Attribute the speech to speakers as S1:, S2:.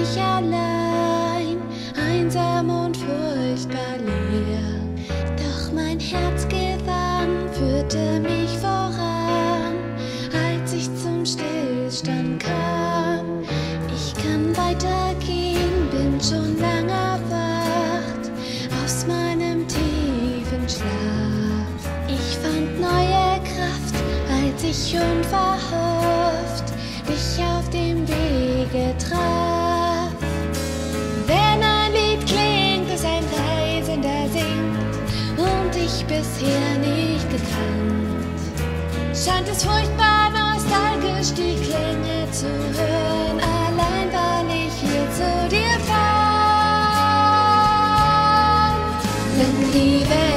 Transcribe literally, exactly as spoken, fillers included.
S1: ich allein, einsam und furchtbar leer. Doch mein Herzgesang führte mich voran, als ich zum Stillstand kam. Ich kann weitergehen, bin schon lange erwacht aus meinem tiefen Schlaf. Ich fand neue Kraft, als ich unverhofft dich auf dem Wege traf. Wenn ein Lied klingt, es ein Reisender singt und ich bisher nicht gekannt, scheint es furchtbar nostalgisch, die Klänge zu hören, allein weil ich hier zu dir fand. Wenn die Welt